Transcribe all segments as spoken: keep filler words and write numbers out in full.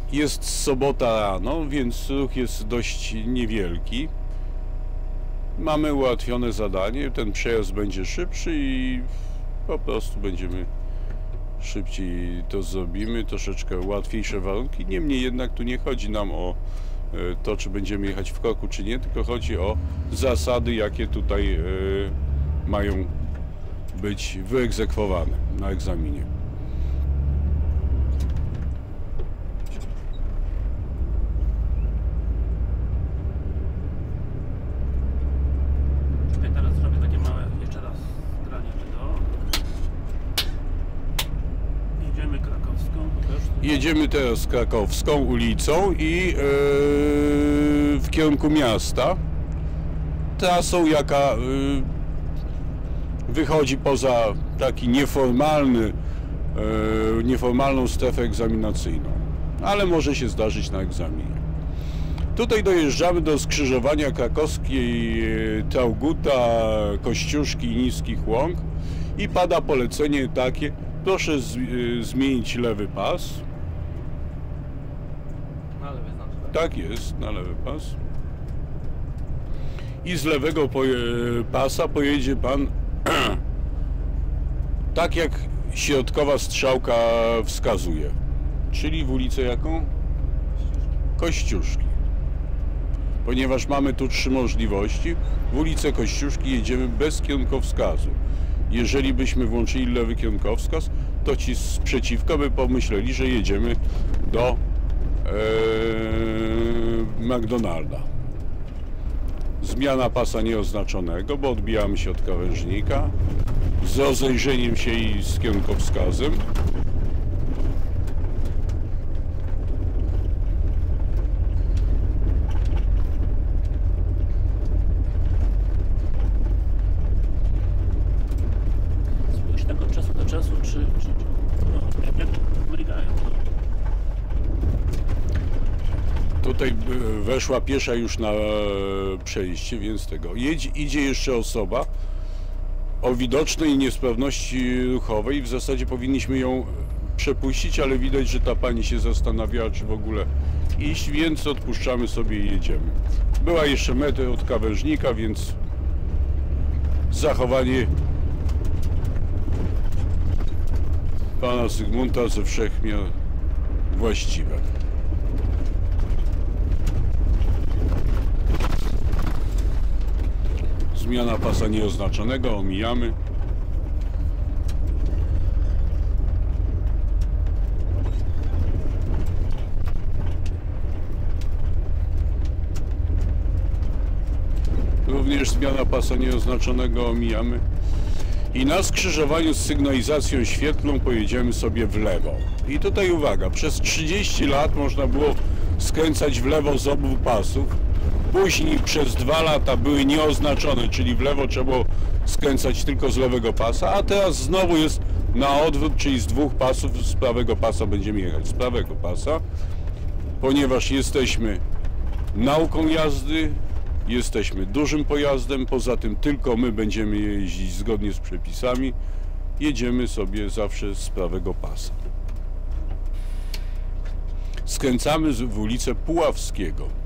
Jest sobota rano, więc ruch jest dość niewielki. Mamy ułatwione zadanie, ten przejazd będzie szybszy i po prostu będziemy szybciej to zrobimy, troszeczkę łatwiejsze warunki. Niemniej jednak tu nie chodzi nam o to, czy będziemy jechać w korku, czy nie, tylko chodzi o zasady, jakie tutaj mają być wyegzekwowane na egzaminie. Jedziemy teraz Krakowską ulicą i yy, w kierunku miasta, trasą, jaka yy, wychodzi poza taki nieformalny, yy, nieformalną strefę egzaminacyjną, ale może się zdarzyć na egzaminie. Tutaj dojeżdżamy do skrzyżowania krakowskiej Trauguta, Kościuszki i Niskich Łąk i pada polecenie takie: proszę z, yy, zmienić lewy pas. Na lewy znaczy, tak? Tak jest, na lewy pas. I z lewego poje, pasa pojedzie pan tak jak środkowa strzałka wskazuje. Czyli w ulicę jaką? Kościuszki. Ponieważ mamy tu trzy możliwości, w ulicę Kościuszki jedziemy bez kierunkowskazu. Jeżeli byśmy włączyli lewy kierunkowskaz, to ci sprzeciwko by pomyśleli, że jedziemy do Eee, McDonalda. Zmiana pasa nieoznaczonego, bo odbijamy się od krawężnika z rozejrzeniem się i z kierunkowskazem. Spójrz tak od czasu do czasu, czy, czy, no, jak, jak mrygają. Tutaj weszła piesza już na przejście, więc tego. Jedź, idzie jeszcze osoba o widocznej niesprawności ruchowej. W zasadzie powinniśmy ją przepuścić, ale widać, że ta pani się zastanawiała, czy w ogóle iść, więc odpuszczamy sobie i jedziemy. Była jeszcze metr od krawężnika, więc zachowanie pana Zygmunta ze wszechmiar właściwe. Zmiana pasa nieoznaczonego, omijamy. Również zmiana pasa nieoznaczonego, omijamy. I na skrzyżowaniu z sygnalizacją świetlną pojedziemy sobie w lewo. I tutaj uwaga, przez trzydzieści lat można było skręcać w lewo z obu pasów. Później przez dwa lata były nieoznaczone, czyli w lewo trzeba było skręcać tylko z lewego pasa, a teraz znowu jest na odwrót, czyli z dwóch pasów z prawego pasa będziemy jechać z prawego pasa, ponieważ jesteśmy nauką jazdy, jesteśmy dużym pojazdem, poza tym tylko my będziemy jeździć zgodnie z przepisami, jedziemy sobie zawsze z prawego pasa. Skręcamy w ulicę Puławskiego.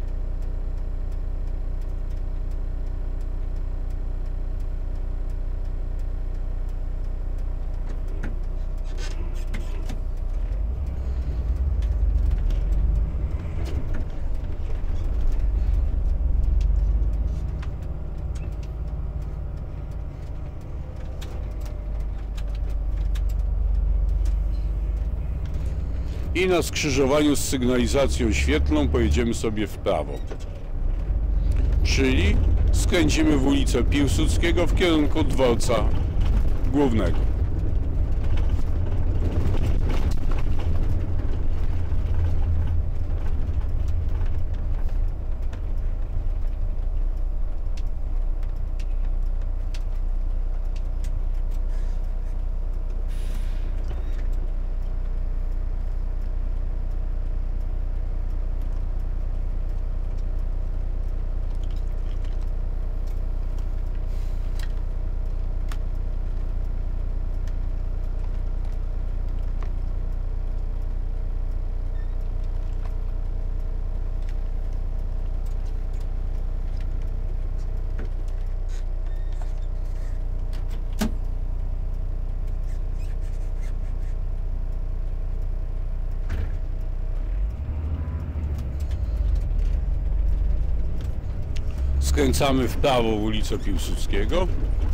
I na skrzyżowaniu z sygnalizacją świetlną pojedziemy sobie w prawo. Czyli skręcimy w ulicę Piłsudskiego w kierunku dworca głównego. Skręcamy w prawo w ulicę Piłsudskiego.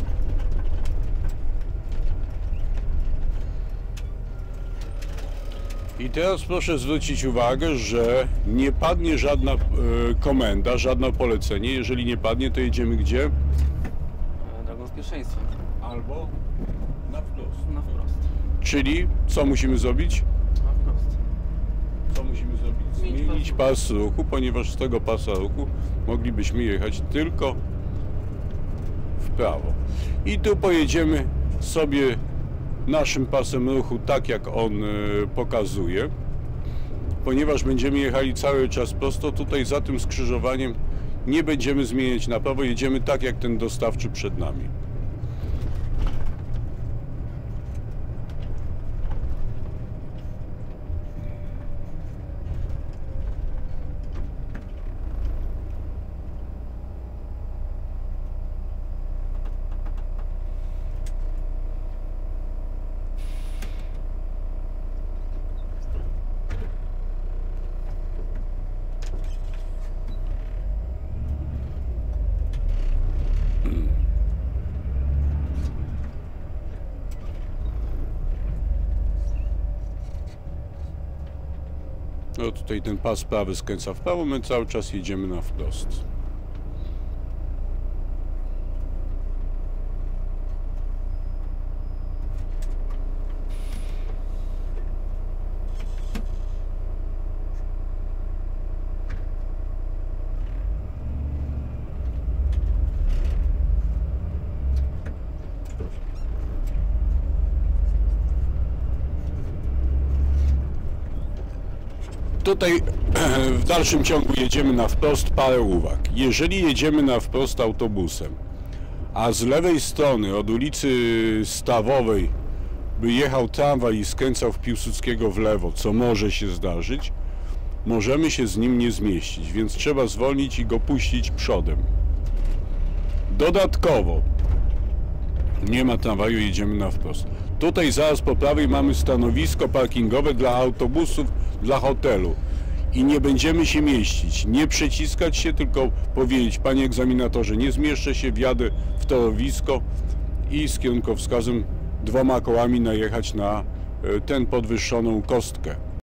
I teraz proszę zwrócić uwagę, że nie padnie żadna e, komenda, żadne polecenie. Jeżeli nie padnie, to jedziemy gdzie? Drogą z pierwszeństwem. Albo na wprost. Na wprost. Czyli co musimy zrobić? Na wprost. Co musimy zrobić? Zmienić Zmienić pas pas ruchu, ponieważ z tego pasa ruchu moglibyśmy jechać tylko w prawo. I tu pojedziemy sobie naszym pasem ruchu tak, jak on y, pokazuje. Ponieważ będziemy jechali cały czas prosto, tutaj za tym skrzyżowaniem nie będziemy zmieniać na prawo, jedziemy tak, jak ten dostawczy przed nami. No tutaj ten pas prawy skręca w prawo, my cały czas jedziemy na wprost. Tutaj w dalszym ciągu jedziemy na wprost, parę uwag. Jeżeli jedziemy na wprost autobusem, a z lewej strony od ulicy Stawowej by jechał tramwaj i skręcał w Piłsudskiego w lewo, co może się zdarzyć, możemy się z nim nie zmieścić, więc trzeba zwolnić i go puścić przodem. Dodatkowo nie ma tramwaju, jedziemy na wprost. Tutaj zaraz po prawej mamy stanowisko parkingowe dla autobusów, dla hotelu i nie będziemy się mieścić, nie przeciskać się, tylko powiedzieć: panie egzaminatorze, nie zmieszczę się, wjadę w torowisko i z kierunkowskazem dwoma kołami najechać na tę podwyższoną kostkę.